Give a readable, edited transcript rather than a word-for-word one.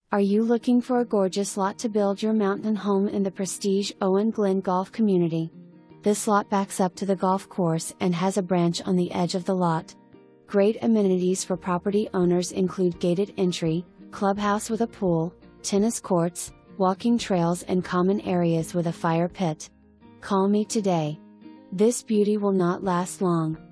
Are you looking for a gorgeous lot to build your mountain home in the prestige Owen Glen golf community? This lot backs up to the golf course and has a branch on the edge of the lot. Great amenities for property owners include gated entry, clubhouse with a pool, tennis courts, walking trails and common areas with a fire pit. Call me today. This beauty will not last long.